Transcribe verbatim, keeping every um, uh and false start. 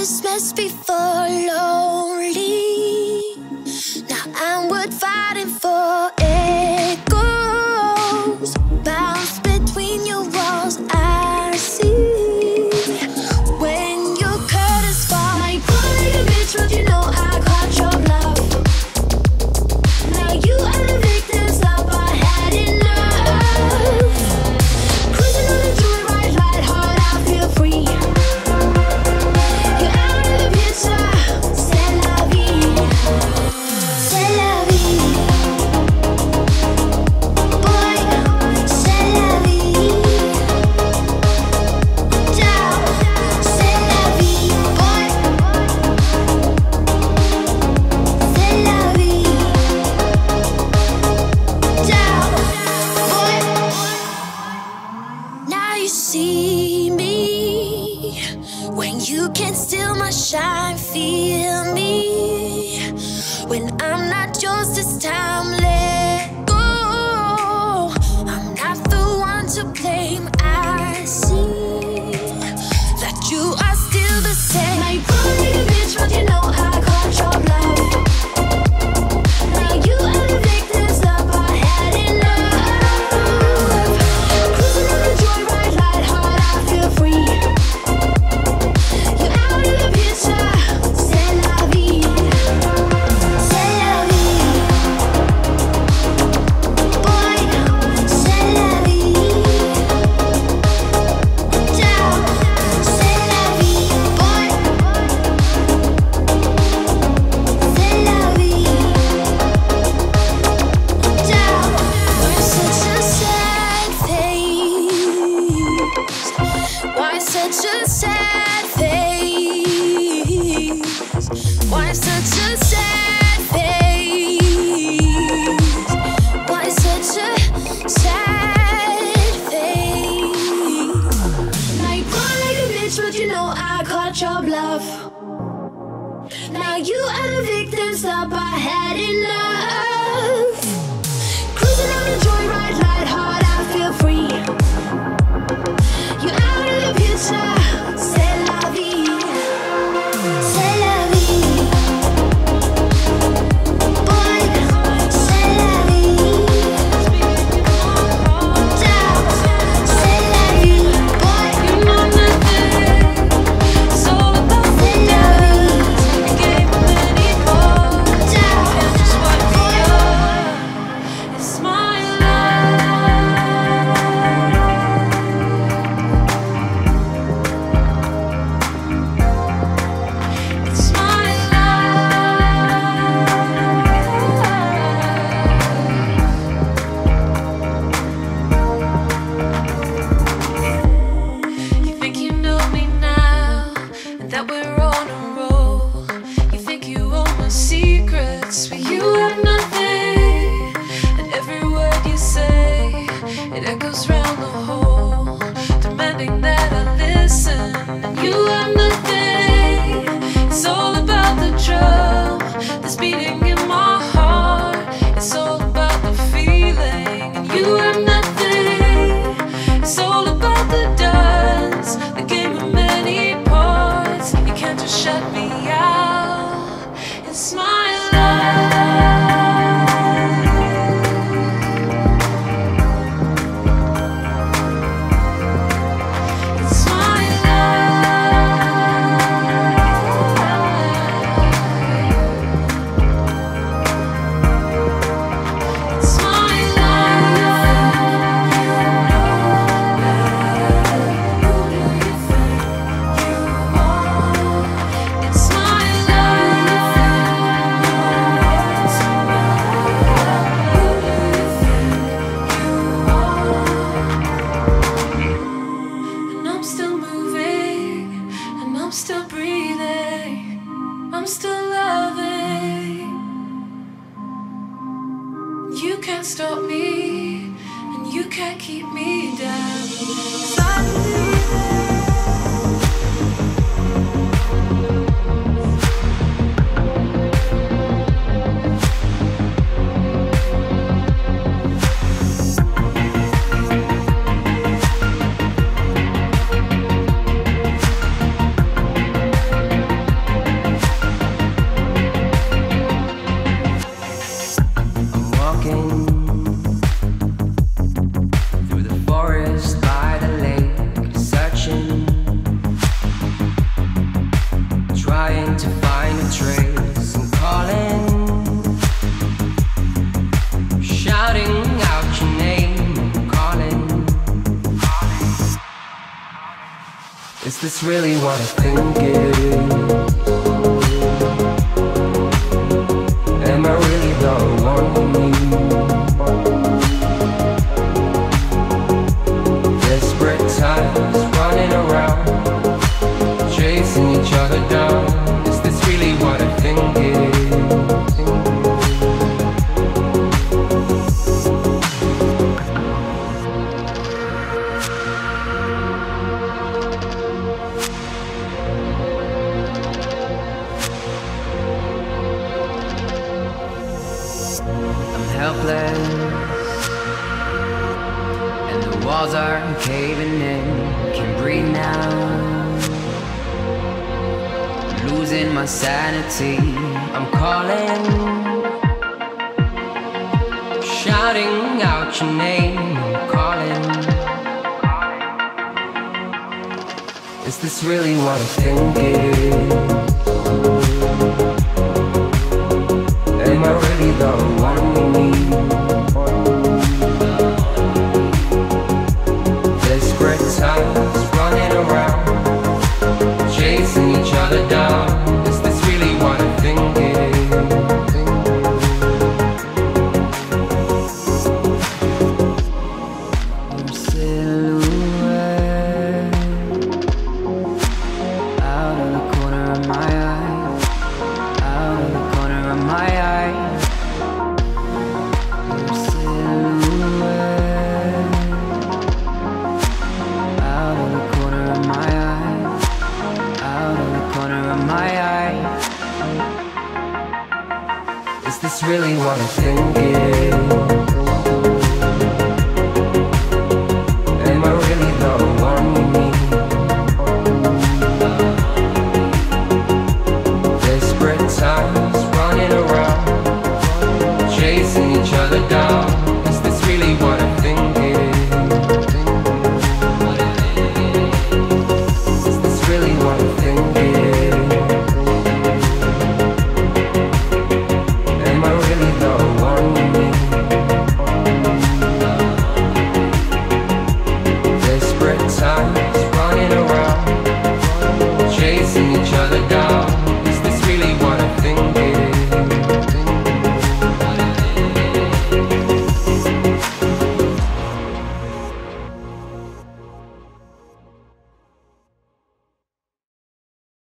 Christmas before lonely. Now I'm worth fighting for. Echoes bounce between your walls. I see when your curtains fall. My body, bitch, but you know I caught your bluff. Now you are the victims of I had enough. Cruising on a joyride, ride hard, I feel free. You're out of the picture, c'est la vie, c'est la vie. Boy, c'est la vie. Ciao, c'est la vie. Boy, c'est la vie. Ciao, boy. Now you see me when you can't steal my shine. Feel me when I'm not yours this time. Let go. I'm not the one to blame. I see that you are still the same. My body, bitch, but you know I caught your bluff. Now you are the victims of I had enough. Cruising on a joyride, ride hard, I feel free. You're out of the picture, c'est la vie, c'est la vie. Boy, c'est la vie. Ciao, c'est la vie. Boy, c'est la vie. Ciao. We're such a sad face. Why such a sad face? Why such a sad face? Why such a sad face? Now you cry like a bitch, but you know I caught your bluff. Now you are the victims of I had enough. Cruising on a joyride, ride hard, I feel free. You're out of the picture, c'est la vie, c'est la vie. Boy, c'est la vie. Ciao, c'est la vie. Boy, c'est la vie. Ciao, it's my It's my You think you know me now, and that we're on a roll. You think you own my secrets, but you have nothing. And every word you say, it echoes round the hole, demanding that I listen. And you have nothing. It's all about the drum that's beating in my heart. It's all about the feeling, and you have nothing. It's all about the dance, the game of many parts. You can't just shut me out. It's my life. It's my life. It's my life. Who do you think you are? It's my life. Who do you think you are? And I'm still moving, and I'm still breathing, I'm still loving. You can't stop me, and you can't keep me down. 'Cause I believe this really what I think it is? Am I really the one you need? Desperate times running around, chasing each other down. Is this really what I think it is? Helpless, and the walls are caving in. Can't breathe now, losing my sanity. I'm calling, shouting out your name. I'm calling. Is this really what I think it is? Am I really the one you need? Desperate times running around, chasing each other down. Is this really what I think it is? Your silhouette out of the corner of my eye, out of the corner of my eye. Your silhouette out of the corner of my eye, out of the corner of my eye. Is this really what I think it is?